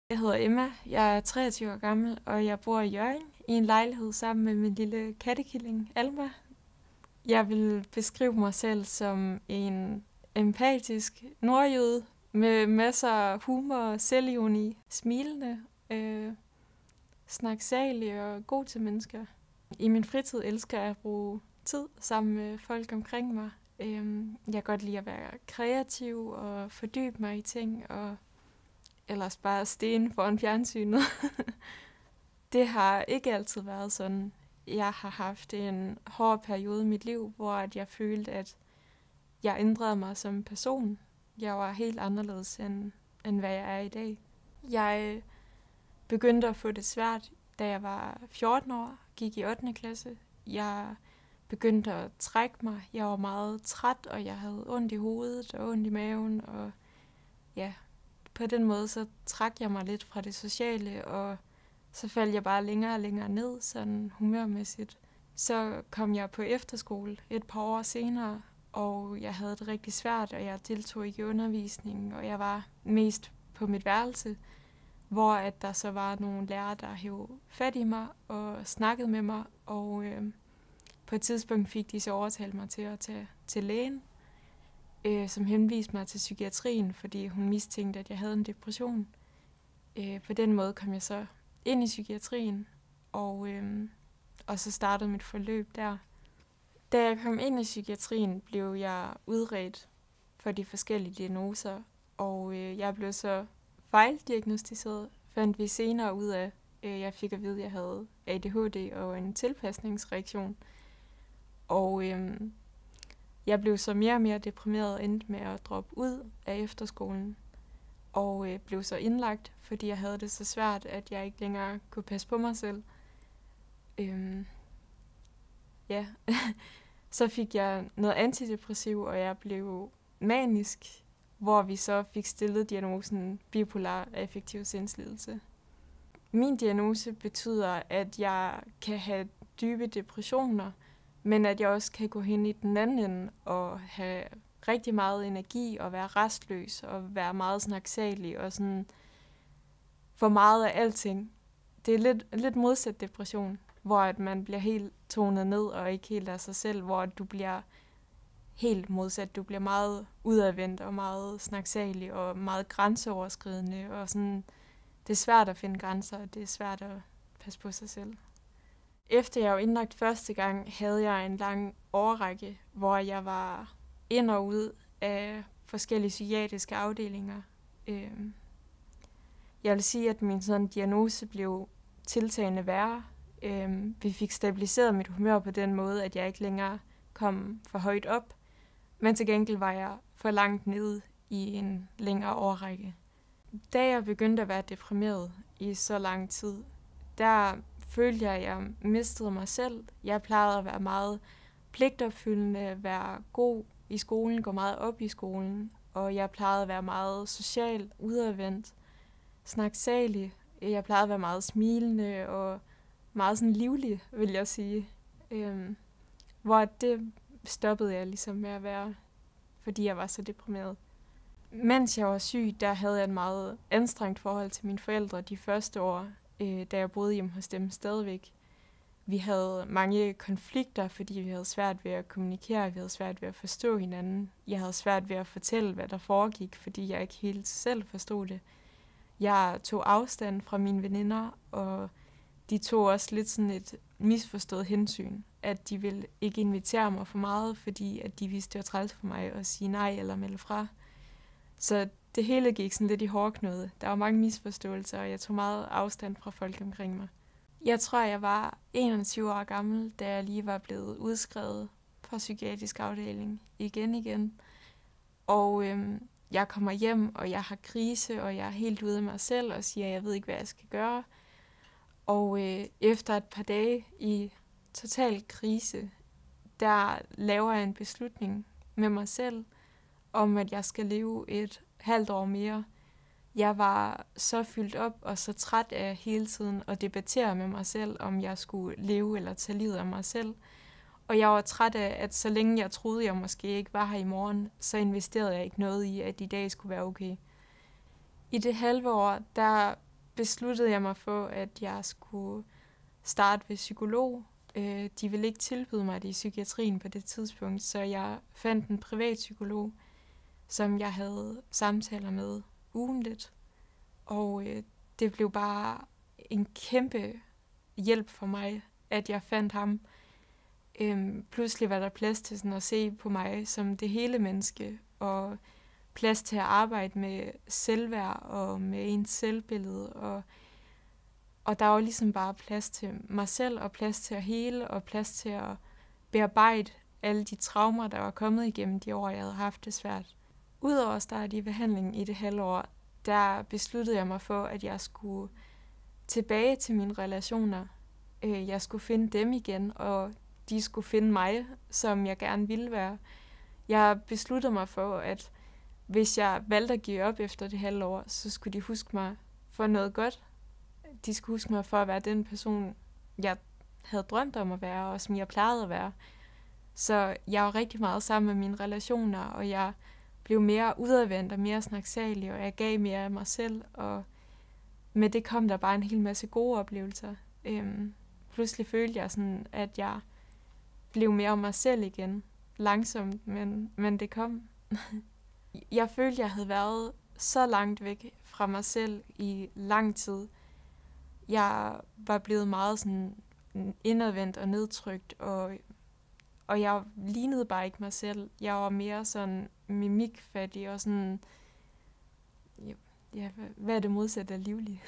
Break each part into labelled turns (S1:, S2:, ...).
S1: Jeg hedder Emma, jeg er 23 år gammel, og jeg bor i Hjørring i en lejlighed sammen med min lille kattekilling, Alma. Jeg vil beskrive mig selv som en empatisk nordjyde med masser af humor, selvironi, smilende, snaksalig og god til mennesker. I min fritid elsker jeg at bruge tid sammen med folk omkring mig. Jeg kan godt lide at være kreativ og fordybe mig i ting, og ellers bare stene foran fjernsynet. Det har ikke altid været sådan. Jeg har haft en hård periode i mit liv, hvor jeg følte, at jeg ændrede mig som person. Jeg var helt anderledes, end hvad jeg er i dag. Jeg begyndte at få det svært, da jeg var 14 år, gik i 8. klasse. Jeg begyndte at trække mig. Jeg var meget træt, og jeg havde ondt i hovedet og ondt i maven. Og ja, på den måde så trak jeg mig lidt fra det sociale, og så faldt jeg bare længere og længere ned, sådan humørmæssigt. Så kom jeg på efterskole et par år senere, og jeg havde det rigtig svært, og jeg deltog ikke i undervisningen, og jeg var mest på mit værelse, hvor at der så var nogle lærere, der hævde fat i mig og snakkede med mig, og på et tidspunkt fik de så overtalt mig til at tage til lægen, som henviste mig til psykiatrien, fordi hun mistænkte, at jeg havde en depression. På den måde kom jeg så ind i psykiatrien, og så startede mit forløb der. Da jeg kom ind i psykiatrien, blev jeg udredt for de forskellige diagnoser, og jeg blev så fejldiagnostiseret, fandt vi senere ud af. Jeg fik at vide, at jeg havde ADHD og en tilpasningsreaktion, og jeg blev så mere og mere deprimeret og endte med at droppe ud af efterskolen, og blev så indlagt, fordi jeg havde det så svært, at jeg ikke længere kunne passe på mig selv. Ja, så fik jeg noget antidepressiv, og jeg blev manisk, hvor vi så fik stillet diagnosen bipolar affektiv sindslidelse. Min diagnose betyder, at jeg kan have dybe depressioner, men at jeg også kan gå hen i den anden ende og have rigtig meget energi og være restløs og være meget snaksalig og sådan for meget af alting. Det er lidt modsat depression, hvor at man bliver helt tonet ned og ikke helt af sig selv, hvor du bliver helt modsat. Du bliver meget udadvendt og meget snaksalig og meget grænseoverskridende, og sådan, det er svært at finde grænser, og det er svært at passe på sig selv. Efter jeg var indlagt første gang, havde jeg en lang årrække, hvor jeg var ind og ud af forskellige psykiatriske afdelinger. Jeg vil sige, at min sådan diagnose blev tiltagende værre. Vi fik stabiliseret mit humør på den måde, at jeg ikke længere kom for højt op, men til gengæld var jeg for langt nede i en længere årrække. Da jeg begyndte at være deprimeret i så lang tid, der følte jeg, at jeg mistede mig selv. Jeg plejede at være meget pligtopfyldende, være god i skolen, gå meget op i skolen, og jeg plejede at være meget social, udadvendt, snaksalig. Jeg plejede at være meget smilende og meget sådan livlig, vil jeg sige. Hvor det stoppede jeg ligesom med at være, fordi jeg var så deprimeret. Mens jeg var syg, der havde jeg et meget anstrengt forhold til mine forældre de første år, da jeg boede hjemme hos dem stadigvæk. Vi havde mange konflikter, fordi vi havde svært ved at kommunikere, vi havde svært ved at forstå hinanden. Jeg havde svært ved at fortælle, hvad der foregik, fordi jeg ikke helt selv forstod det. Jeg tog afstand fra mine veninder, og de tog også lidt sådan et misforstået hensyn, at de ville ikke invitere mig for meget, fordi at de vidste, det var træls for mig at sige nej eller melde fra. Så det hele gik sådan lidt i hårdknude. Der var mange misforståelser, og jeg tog meget afstand fra folk omkring mig. Jeg tror, jeg var 21 år gammel, da jeg lige var blevet udskrevet fra psykiatrisk afdeling igen. Og jeg kommer hjem, og jeg har krise, og jeg er helt ude af mig selv og siger, at jeg ved ikke, hvad jeg skal gøre. Og efter et par dage i total krise, der laver jeg en beslutning med mig selv, om at jeg skal leve et halvt år mere. Jeg var så fyldt op og så træt af hele tiden at debattere med mig selv, om jeg skulle leve eller tage livet af mig selv. Og jeg var træt af, at så længe jeg troede, jeg måske ikke var her i morgen, så investerede jeg ikke noget i, at i dag skulle være okay. I det halve år, der besluttede jeg mig for, at jeg skulle starte ved psykolog. De ville ikke tilbyde mig det i psykiatrien på det tidspunkt, så jeg fandt en privat psykolog, som jeg havde samtaler med ugentligt. Og det blev bare en kæmpe hjælp for mig, at jeg fandt ham. Pludselig var der plads til sådan at se på mig som det hele menneske, og plads til at arbejde med selvværd og med ens selvbillede. Og der var ligesom bare plads til mig selv, og plads til at hele, og plads til at bearbejde alle de traumer, der var kommet igennem de år, jeg havde haft det svært. Udover at starte i behandling i det halvår, der besluttede jeg mig for, at jeg skulle tilbage til mine relationer. Jeg skulle finde dem igen, og de skulle finde mig, som jeg gerne ville være. Jeg besluttede mig for, at hvis jeg valgte at give op efter det halvår, så skulle de huske mig for noget godt. De skulle huske mig for at være den person, jeg havde drømt om at være, og som jeg plejede at være. Så jeg var rigtig meget sammen med mine relationer, og jeg blev mere udadvendt og mere snaksalig, og jeg gav mere af mig selv, og med det kom der bare en hel masse gode oplevelser. Pludselig følte jeg sådan, at jeg blev mere mig selv igen, langsomt, men det kom. Jeg følte, jeg havde været så langt væk fra mig selv i lang tid. Jeg var blevet meget sådan indadvendt og nedtrykt, og jeg lignede bare ikke mig selv. Jeg var mere sådan mimikfattig og sådan, ja, hvad er det modsatte af livlig?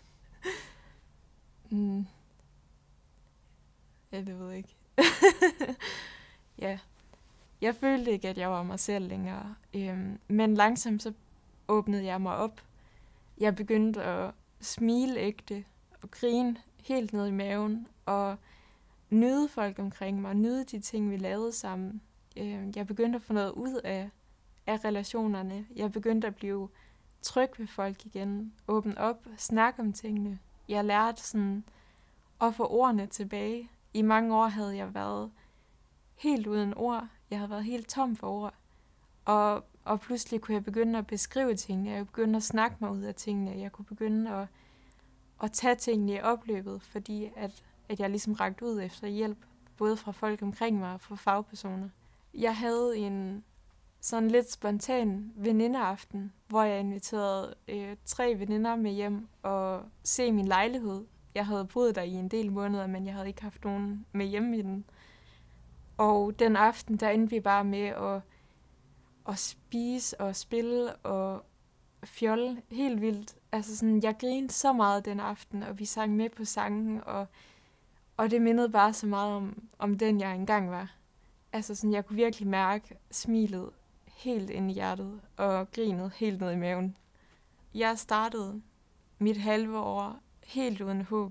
S1: Ja, det ved jeg ikke. Ja, jeg følte ikke, at jeg var mig selv længere. Men langsomt så åbnede jeg mig op. Jeg begyndte at smile ægte og grine helt ned i maven og nyde folk omkring mig, nyde de ting, vi lavede sammen. Jeg begyndte at få noget ud af relationerne. Jeg begyndte at blive tryg ved folk igen, åbne op, snakke om tingene. Jeg lærte sådan at få ordene tilbage. I mange år havde jeg været helt uden ord. Jeg havde været helt tom for ord. Og pludselig kunne jeg begynde at beskrive tingene. Jeg kunne begynde at snakke mig ud af tingene. Jeg kunne begynde at tage tingene i opløbet, fordi at jeg ligesom rakte ud efter hjælp, både fra folk omkring mig og fra fagpersoner. Jeg havde en sådan lidt spontan venindeaften, hvor jeg inviterede 3 veninder med hjem og se min lejlighed. Jeg havde boet der i en del måneder, men jeg havde ikke haft nogen med hjemme i den. Og den aften, der endte vi bare med at spise og spille og fjolle helt vildt. Altså sådan, jeg grinede så meget den aften, og vi sang med på sangen, og det mindede bare så meget om den, jeg engang var. Altså sådan, jeg kunne virkelig mærke smilet helt ind i hjertet, og grinet helt ned i maven. Jeg startede mit halve år helt uden håb.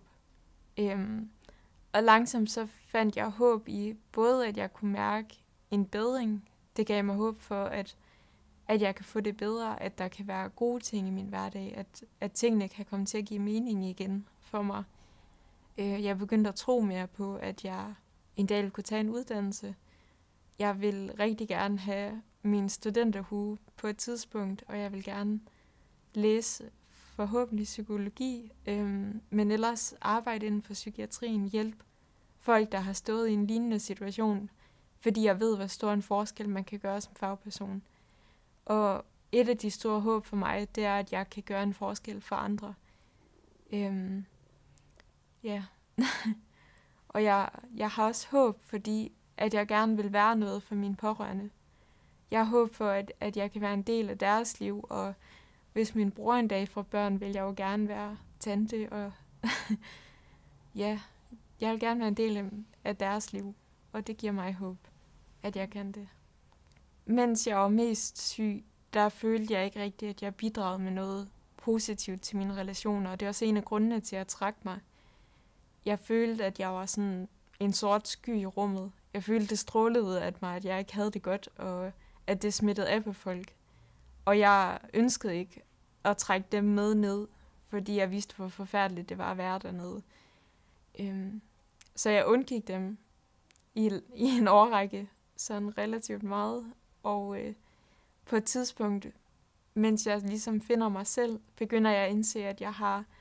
S1: Og langsomt så fandt jeg håb i både, at jeg kunne mærke en bedring. Det gav mig håb for, at jeg kan få det bedre, at der kan være gode ting i min hverdag, at tingene kan komme til at give mening igen for mig. Jeg begyndte at tro mere på, at jeg en dag ville kunne tage en uddannelse. Jeg vil rigtig gerne have min studenterhue på et tidspunkt, og jeg vil gerne læse forhåbentlig psykologi, men ellers arbejde inden for psykiatrien, hjælpe folk, der har stået i en lignende situation, fordi jeg ved, hvor stor en forskel man kan gøre som fagperson. Og et af de store håb for mig, det er, at jeg kan gøre en forskel for andre. Ja. Og jeg har også håb, fordi at jeg gerne vil være noget for mine pårørende. Jeg har håb for, at jeg kan være en del af deres liv, og hvis min bror en dag får børn, vil jeg jo gerne være tante, og ja, jeg vil gerne være en del af deres liv, og det giver mig håb, at jeg kan det. Mens jeg var mest syg, der følte jeg ikke rigtigt, at jeg bidragede med noget positivt til mine relationer, og det er også en af grundene til at trække mig. Jeg følte, at jeg var sådan en sort sky i rummet. Jeg følte, det strålede ud af mig, at jeg ikke havde det godt, og at det smittede af på folk. Og jeg ønskede ikke at trække dem med ned, fordi jeg vidste, hvor forfærdeligt det var at være dernede. Så jeg undgik dem i en årrække, sådan relativt meget. Og på et tidspunkt, mens jeg ligesom finder mig selv, begynder jeg at indse, at jeg har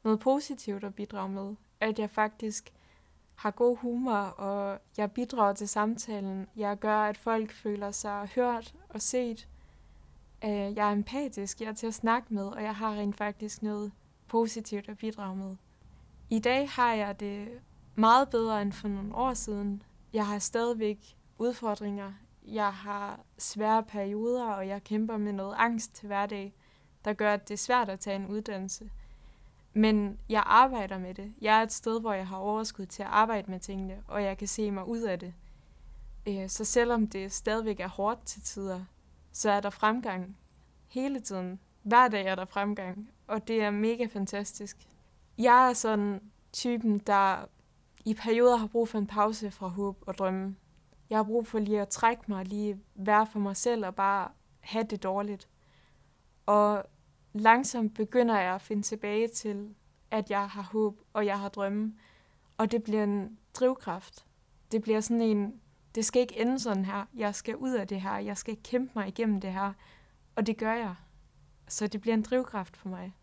S1: noget positivt at bidrage med. At jeg faktisk har god humor, og jeg bidrager til samtalen. Jeg gør, at folk føler sig hørt og set. Jeg er empatisk, jeg er til at snakke med, og jeg har rent faktisk noget positivt at bidrage med. I dag har jeg det meget bedre end for nogle år siden. Jeg har stadigvæk udfordringer. Jeg har svære perioder, og jeg kæmper med noget angst til hverdag, der gør, at det er svært at tage en uddannelse. Men jeg arbejder med det. Jeg er et sted, hvor jeg har overskud til at arbejde med tingene, og jeg kan se mig ud af det. Så selvom det stadigvæk er hårdt til tider, så er der fremgang hele tiden. Hver dag er der fremgang, og det er mega fantastisk. Jeg er sådan typen, der i perioder har brug for en pause fra håb og drømme. Jeg har brug for lige at trække mig, lige være for mig selv og bare have det dårligt. Og langsomt begynder jeg at finde tilbage til, at jeg har håb og jeg har drømme. Og det bliver en drivkraft. Det bliver sådan en, det skal ikke ende sådan her. Jeg skal ud af det her. Jeg skal kæmpe mig igennem det her. Og det gør jeg. Så det bliver en drivkraft for mig.